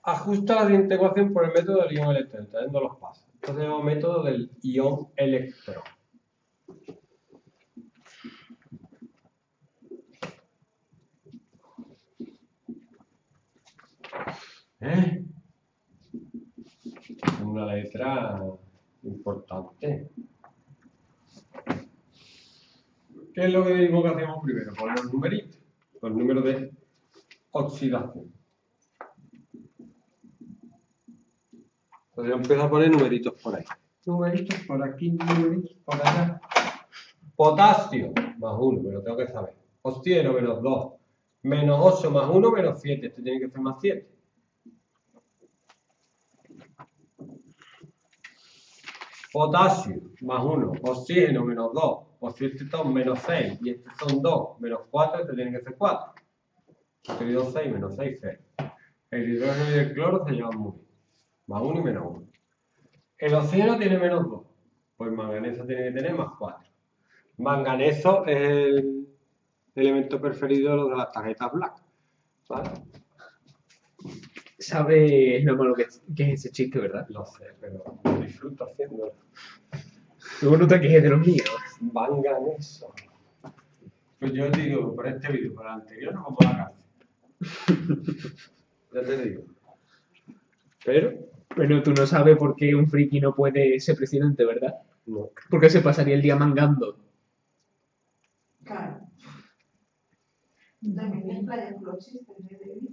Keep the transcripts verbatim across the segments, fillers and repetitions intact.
Ajusta la siguiente ecuación por el método del ion electrón, trayendo los pasos. Esto se llama método del ion electrón. ¿Eh? Una letra importante. ¿Qué es lo que digo que hacemos primero? Poner los numeritos, los números de oxidación. Entonces yo empiezo a poner numeritos por ahí. Numeritos por aquí, numeritos por allá. Potasio, más uno, me lo tengo que saber. Oxígeno, menos dos. Menos ocho, más uno, menos siete. Esto tiene que ser más siete. Potasio, más uno. Oxígeno, menos dos. O si este son menos seis y estos son dos, menos cuatro, este tiene que ser cuatro. Este dio seis, menos seis, cero. El hidrógeno y el cloro se llevan muy bien. Más uno y menos uno. El oxígeno tiene menos dos. Pues manganeso tiene que tener más cuatro. Manganeso es el elemento preferido de los de las tarjetas black. ¿Vale? ¿Sabes lo malo que es, que es ese chiste, verdad? Lo sé, pero lo disfruto haciéndolo. Luego no te quejes de los míos. Manganeso. Pues yo digo, por este vídeo, por el anterior, no vamos a la cárcel. Ya te digo. Pero, Bueno, tú no sabes por qué un friki no puede ser presidente, ¿verdad? no. Porque se pasaría el día mangando. Claro. También es playa con los chistes, ¿eh, David?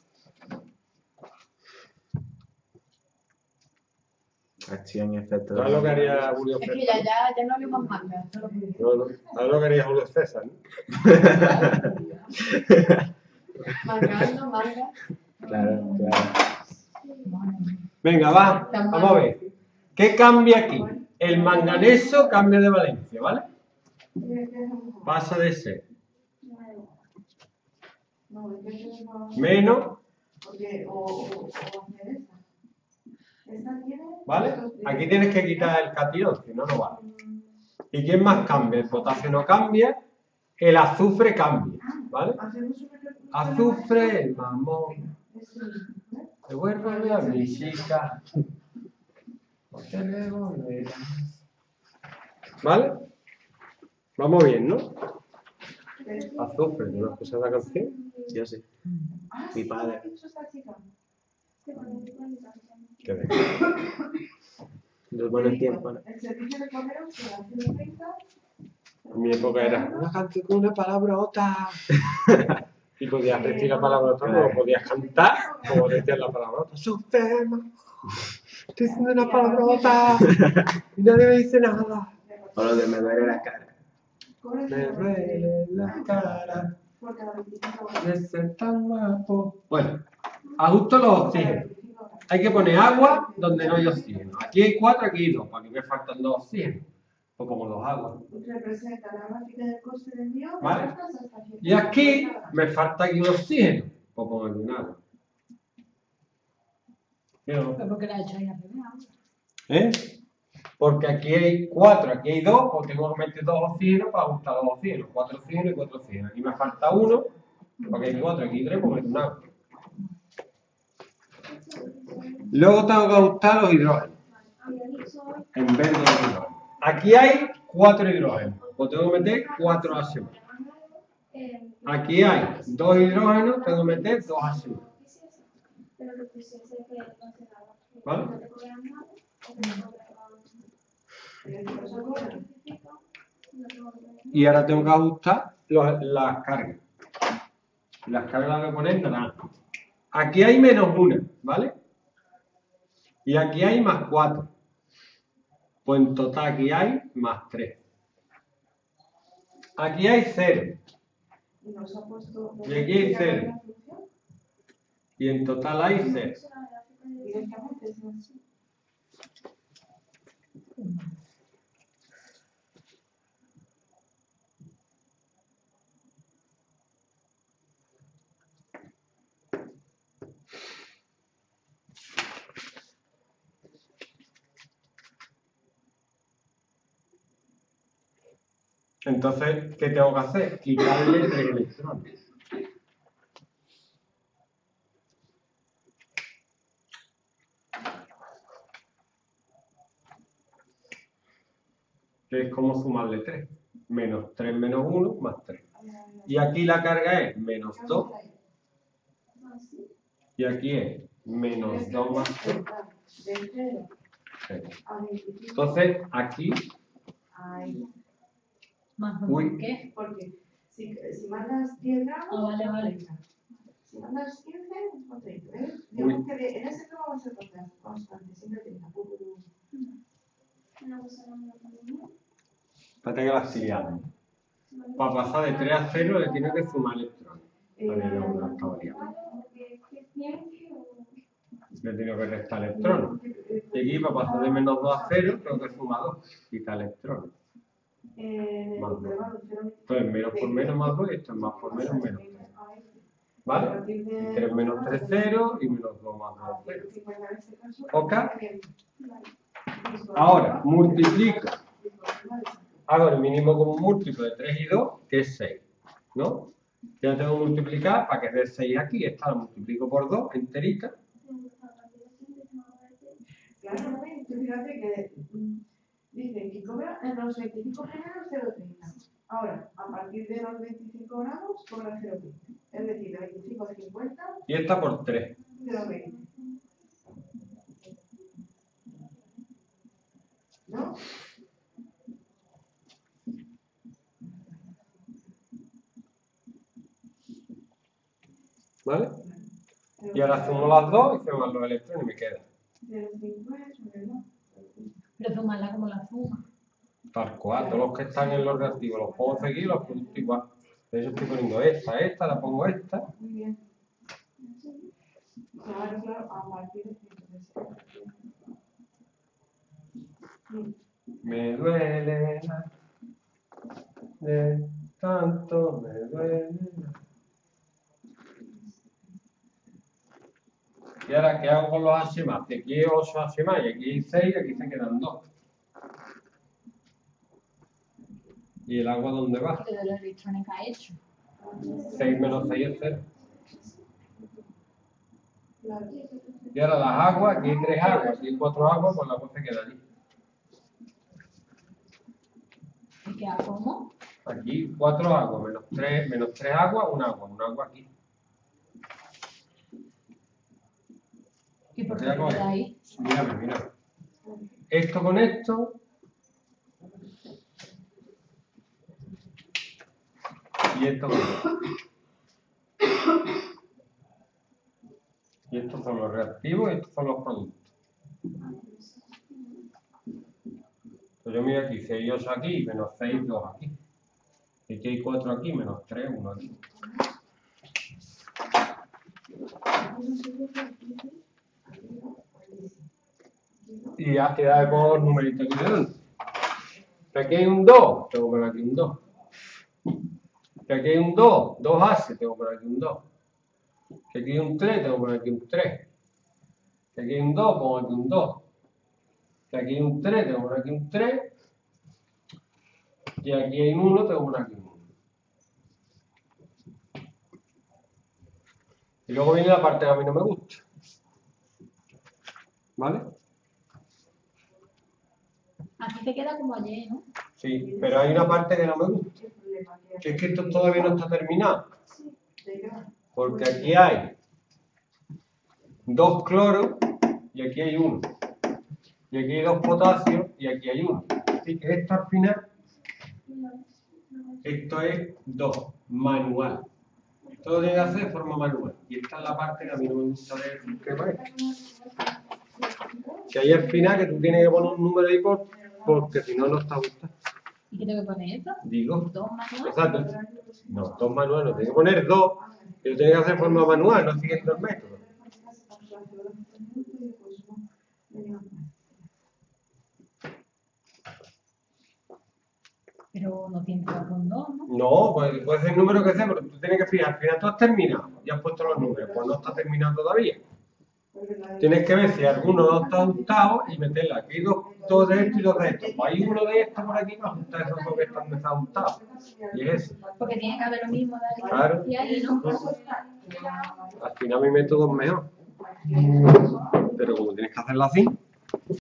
Acción y efecto. ¿Sabes lo que haría Julio Es César? que ya, ya, ya no hablemos más manga. Solo que... No, no. ¿Sabes lo que haría Julio César? ¿No? Mangando, manga. Claro, claro. Venga, va. Vamos a ver. ¿Qué cambia aquí? El manganeso cambia de valencia, ¿vale? Pasa de ser No, es que eso no- menos, Porque, o, o, o hacer esa. Esa tiene... ¿vale? Aquí tienes que quitar el catión, si no, no vale. ¿Y quién más cambia? El potasio no cambia, el azufre cambia, ¿vale? Hacemos una... Azufre, el mamón, Ese, ¿eh? devuélveme a mi chica, porque me volverás. ¿Vale? Vamos bien, ¿no? Azufre, ¿no escuchas la canción? Yo sí. Ah, Mi sí, padre. ¿cómo ha dicho esta chica? Que de- Los buenos tiempos, ¿no? El servicio de correos que la ciento treinta... En mi época era una canción con una palabrota. Y podías decir la palabrota como podías cantar, como decías la palabrota. Sufema, estoy diciendo una palabrota y nadie me dice nada. O lo de me duele la cara. Me duele la cara Por cada veinticinco horas. de ser tan guapo. Bueno, ajusto los oxígenos. Hay que poner agua donde no hay oxígeno. Aquí hay cuatro, aquí hay dos. ¿Para qué me faltan dos oxígenos? Pues pongo dos aguas. Representa la gráfica del coste de envío de Vale. cartas hasta cien. Y aquí me falta aquí un oxígeno. Pues pongo aquí un agua. ¿Sí o no? Pero porque la he hecho ahí al revés ahora. ¿Eh? Porque aquí hay cuatro, aquí hay dos, pues tengo que meter dos oxígenos para ajustar los oxígenos. Cuatro oxígenos y cuatro oxígenos. Aquí me falta uno, porque hay cuatro, aquí hay tres, pues meto un agua. Luego tengo que ajustar los hidrógenos. En vez de los hidrógenos. Aquí hay cuatro hidrógenos, pues tengo que meter cuatro H más. Aquí hay dos hidrógenos, tengo que meter dos H más. ¿Vale? Y ahora tengo que ajustar los- las cargas. Las cargas las voy a poner naranja. Aquí hay menos una, ¿vale? Y aquí hay más cuatro. Pues en total aquí hay más tres. Aquí hay cero. Y nos ha puesto... Y aquí hay cero. Y en total hay cero. Directamente, es así. Entonces, ¿qué tengo que hacer? Quitarle tres electrones. que es como sumarle tres. Menos tres menos uno más tres. Y aquí la carga es menos dos. Y aquí es menos dos más tres. De cero a veinticinco. Entonces, aquí, Ahí. Más dos, Uy. ¿por qué? Porque si, si mandas diez gramos, Ah, vale, vale. si mandas quince, o treinta, ¿ves? Uy. Digamos que de- en ese no va a ser constante, siempre treinta. espérate que la estoy liando. Para pasar de tres a cero le tiene que sumar electrones. Eh, A ver, no, no está variable. Le tengo que restar electrones. Y aquí, para pasar de menos dos a cero, tengo que sumar dos. Quita electrones. eh, Más dos. intervalo cero, Entonces, menos por menos más dos, y esto es más por menos menos tres. ¿Vale? Y tres menos tres, cero, y menos dos más dos, cero. ¿Ok? Ahora, multiplico. Hago el mínimo común múltiplo de tres y dos, que es seis. ¿No? Ya tengo que multiplicar para que dé seis aquí. Esta la multiplico por dos, enterita. Claro, ¿no? Y tú fíjate que mm, dicen que cobra en los veinticinco primeros cero coma treinta. Ahora, a partir de los veinticinco gramos, cobra cero coma veinte. Es decir, de veinticinco a cincuenta, Y esta por tres. cero coma veinte. ¿No? ¿Vale? Y ahora sumo las dos y se van los electrones y me queda. cero coma cincuenta, ¿verdad? Pero sumarla como la suma. Tal cual, todos los que están en los reactivos los puedo seguir, los productos igual. De hecho estoy poniendo esta, esta, la pongo esta. Muy bien. Claro, claro, a partir de ciento tres. Me duele la- de tanto me duele. la- Y ahora, ¿qué hago con los H más? Aquí hay ocho H más y aquí hay seis, aquí se quedan dos. ¿Y el agua dónde va? Porque de los electrones que ha hecho. seis menos seis es cero. Claro. Y ahora las aguas, aquí hay tres aguas, aquí hay cuatro aguas, pues la agua se queda allí. ¿Y qué hago? ¿Cómo? Aquí cuatro aguas, menos tres, menos tres aguas, un agua, un agua aquí. ¿Y por qué Ya con- queda ahí? Mírame, mírame. Esto con esto. Y esto con esto. Y estos son los reactivos y estos son los productos. Pues yo miro aquí, seis, ocho aquí, menos seis, dos aquí. Y aquí hay cuatro aquí, menos tres, uno aquí. Y ya queda de poner los numeritos aquí delante. Que aquí hay un dos, tengo que poner aquí un dos. Que aquí hay un dos, dos H, tengo que poner aquí un dos. Que aquí hay un tres, tengo que poner aquí un tres. Que aquí hay un dos, pongo aquí un dos. Que aquí hay un tres, tengo que poner aquí un tres. Y aquí hay un uno, tengo que poner aquí un uno. Y luego viene la parte que a mí no me gusta. ¿Vale? Así te queda como ayer, ¿no? Sí, pero hay una parte que no me gusta. ¿Qué problema? ¿Qué Que es que esto todavía no está terminado. ¿De qué va? Porque aquí hay dos cloros y aquí hay uno. Y aquí hay dos potasios y aquí hay uno. Así que esto al final, esto es dos, manual. Todo tiene que hacer de forma manual. Y esta es la parte que a mí no me gusta del sistema este. Que ahí al final que tú tienes que poner un número ahí por, porque si no, no está gustando. ¿Y qué tengo que poner eso? Digo, Dos manuales. exacto. No, dos manuales, no tienes que poner dos, pero tienes que hacer de forma manual, no siguiendo el método. Pero no tiene que ser con dos, ¿no? No, pues puede ser el número que sea, pero tú tienes que fijar. Al final tú has terminado y has puesto los números, pues no está terminado todavía. Tienes que ver si alguno no está ajustado y meterla. Aquí hay dos, dos de estos y dos de estos. Pues hay uno de estos por aquí para ajustar esos dos que están desajustados. Y es eso. Porque tiene que haber lo mismo de ahí Claro. y ahí, ¿no? Al final mi método es mejor. Pero como tienes que hacerlo así,